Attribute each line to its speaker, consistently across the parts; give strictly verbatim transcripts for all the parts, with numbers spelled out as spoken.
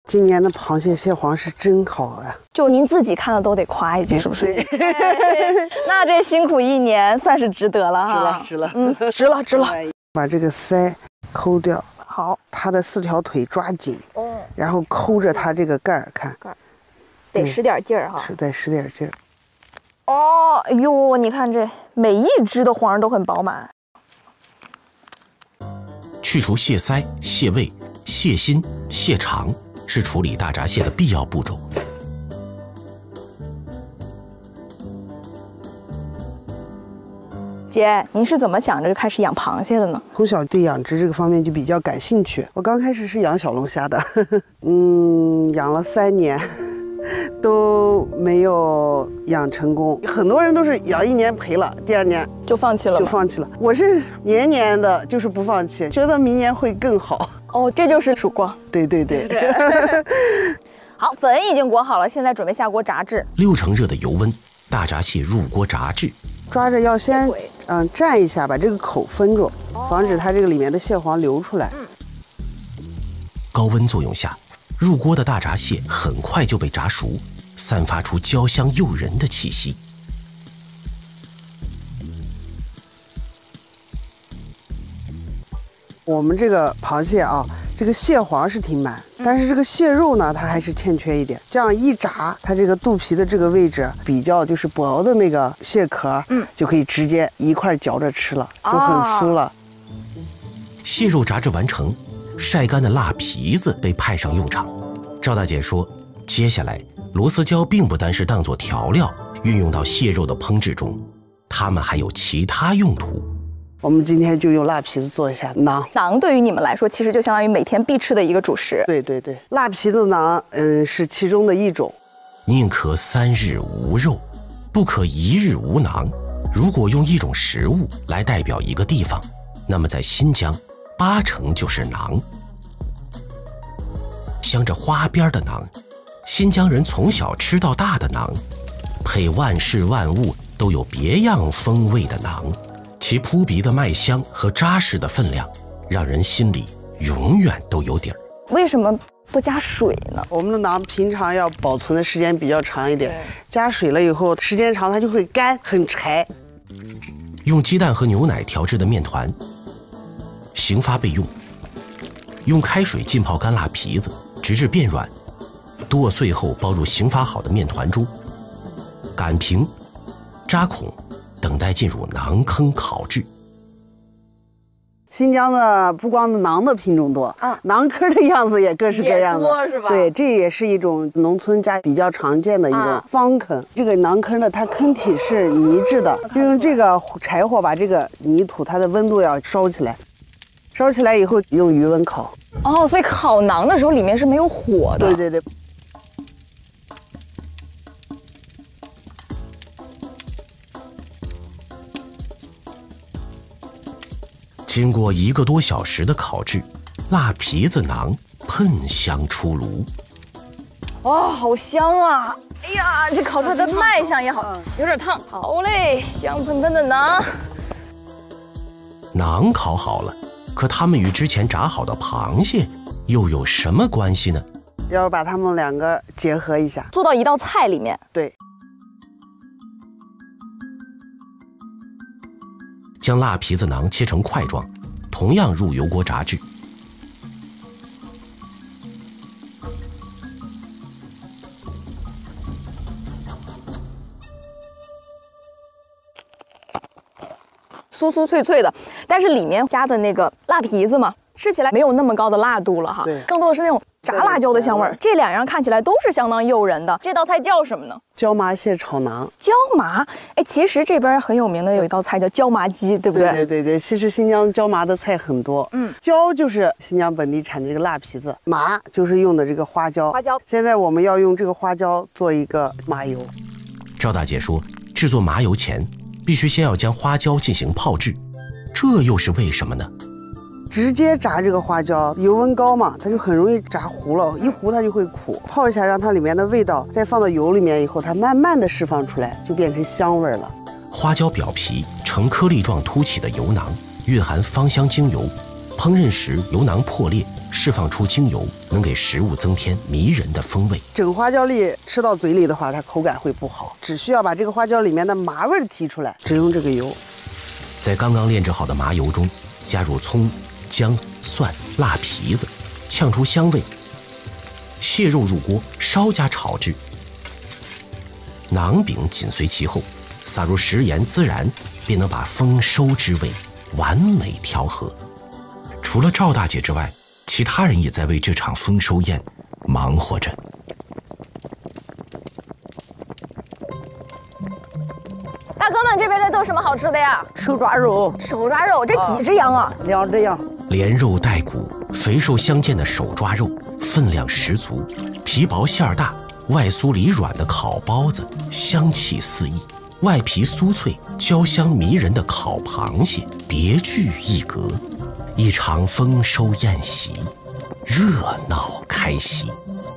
Speaker 1: 今年的螃蟹蟹黄是真好呀！
Speaker 2: 就您自己看了都得夸一句，是不是？那这辛苦一年算是值得了哈！
Speaker 1: 值了，值了，
Speaker 2: 嗯，值了，值了。
Speaker 1: 把这个鳃抠掉，
Speaker 2: 好，
Speaker 1: 它的四条腿抓紧，
Speaker 2: 哦，
Speaker 1: 然后抠着它这个盖儿，看，
Speaker 2: 盖儿，得使点劲儿哈，
Speaker 1: 是得使点劲儿。
Speaker 2: 哦，哎呦，你看这每一只的黄都很饱满。
Speaker 3: 去除蟹鳃、蟹胃、蟹心、蟹肠是处理大闸蟹的必要步骤。
Speaker 2: 姐，您是怎么想着就开始养螃蟹的呢？
Speaker 1: 从小对养殖这个方面就比较感兴趣。我刚开始是养小龙虾的，呵呵嗯，养了三年。都没有养成功，很多人都是养一年赔了，第二年
Speaker 2: 就放弃了，
Speaker 1: 就放弃了。我是年年的，就是不放弃，觉得明年会更好。
Speaker 2: 哦，这就是曙光。
Speaker 1: 对对对。对
Speaker 2: 好，粉已经裹好了，现在准备下锅炸制。
Speaker 3: 六成热的油温，大闸蟹入锅炸制。
Speaker 1: 抓着要先嗯蘸一下，把这个口封住，防止它这个里面的蟹黄流出来。
Speaker 2: 嗯。
Speaker 3: 高温作用下。入锅的大闸蟹很快就被炸熟，散发出焦香诱人的气息。
Speaker 1: 我们这个螃蟹啊，这个蟹黄是挺满，但是这个蟹肉呢，它还是欠缺一点。这样一炸，它这个肚皮的这个位置比较就是薄的那个蟹壳，嗯，就可以直接一块嚼着吃了，就很酥了。
Speaker 3: 蟹肉炸制完成。晒干的辣皮子被派上用场。赵大姐说，接下来螺丝椒并不单是当作调料运用到蟹肉的烹制中，它们还有其他用途。
Speaker 1: 我们今天就用辣皮子做一下馕。
Speaker 2: 馕对于你们来说，其实就相当于每天必吃的一个主食。
Speaker 1: 对对对，辣皮子馕，嗯，是其中的一种。
Speaker 3: 宁可三日无肉，不可一日无馕。如果用一种食物来代表一个地方，那么在新疆。八成就是馕，镶着花边的馕，新疆人从小吃到大的馕，配万事万物都有别样风味的馕，其扑鼻的麦香和扎实的分量，让人心里永远都有底儿。
Speaker 2: 为什么不加水呢？
Speaker 1: 我们的馕平常要保存的时间比较长一点，加水了以后，时间长它就会干，很柴。
Speaker 3: 用鸡蛋和牛奶调制的面团。刑发备用，用开水浸泡干辣皮子，直至变软，剁碎后包入刑发好的面团中，擀平，扎孔，等待进入馕坑烤制。
Speaker 1: 新疆的不光的馕的品种多，啊，馕坑的样子也各式各样的，
Speaker 2: 多是吧？
Speaker 1: 对，这也是一种农村家比较常见的一种方坑。啊、这个馕坑呢，它坑体是泥质的，就用这个柴火把这个泥土它的温度要烧起来。烧起来以后用余温烤。
Speaker 2: 哦，所以烤馕的时候里面是没有火的。
Speaker 1: 对对对。
Speaker 3: 经过一个多小时的烤制，辣皮子馕喷香出炉。
Speaker 2: 哇、哦，好香啊！哎呀，这烤出来的卖相也好，有点烫。好嘞，香喷喷的馕。
Speaker 3: 馕烤好了。可它们与之前炸好的螃蟹又有什么关系呢？
Speaker 1: 要把它们两个结合一下，
Speaker 2: 做到一道菜里面。
Speaker 1: 对，
Speaker 3: 将辣皮子馕切成块状，同样入油锅炸制。
Speaker 2: 酥酥脆脆的，但是里面加的那个辣皮子嘛，吃起来没有那么高的辣度了哈，更多的是那种炸辣椒的香味儿。这两样看起来都是相当诱人的。这道菜叫什么呢？
Speaker 1: 椒麻蟹炒馕。
Speaker 2: 椒麻，哎，其实这边很有名的有一道菜叫椒麻鸡，对不对？
Speaker 1: 对对对，其实新疆椒麻的菜很多。嗯，椒就是新疆本地产的这个辣皮子，麻就是用的这个花椒。
Speaker 2: 花椒。
Speaker 1: 现在我们要用这个花椒做一个麻油。
Speaker 3: 赵大姐说，制作麻油前必须先要将花椒进行泡制，这又是为什么呢？
Speaker 1: 直接炸这个花椒，油温高嘛，它就很容易炸糊了，一糊它就会苦。泡一下，让它里面的味道再放到油里面以后，它慢慢的释放出来，就变成香味了。
Speaker 3: 花椒表皮呈颗粒状凸起的油囊，蕴含芳香精油，烹饪时油囊破裂， 释放出精油，能给食物增添迷人的风味。
Speaker 1: 整花椒粒吃到嘴里的话，它口感会不好，只需要把这个花椒里面的麻味提出来，只用这个油。
Speaker 3: 在刚刚炼制好的麻油中，加入葱、姜、蒜、辣皮子，呛出香味。蟹肉入锅，稍加炒制。馕饼紧随其后，撒入食盐孜然，便能把丰收之味完美调和。除了赵大姐之外，其他人也在为这场丰收宴忙活着。
Speaker 2: 大哥们，这边在做什么好吃的呀？
Speaker 4: 手抓肉。
Speaker 2: 手抓肉，这几只羊啊？
Speaker 4: 两只羊。
Speaker 3: 连肉带骨，肥瘦相间的手抓肉，分量十足，皮薄馅儿大，外酥里软的烤包子，香气四溢；外皮酥脆，焦香迷人的烤螃蟹，别具一格。一场丰收宴席，热闹开席。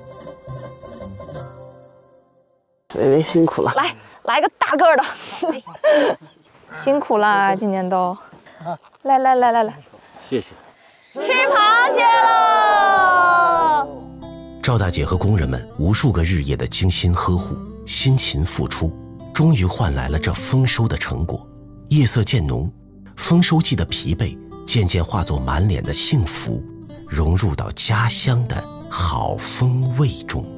Speaker 1: 微微辛苦了，
Speaker 2: 来来个大个儿的，辛苦啦，今年都。来来来来来，
Speaker 5: 谢谢。
Speaker 2: 吃螃蟹喽！
Speaker 3: 赵大姐和工人们无数个日夜的精心呵护、辛勤付出，终于换来了这丰收的成果。夜色渐浓，丰收季的疲惫渐渐化作满脸的幸福，融入到家乡的好风味中。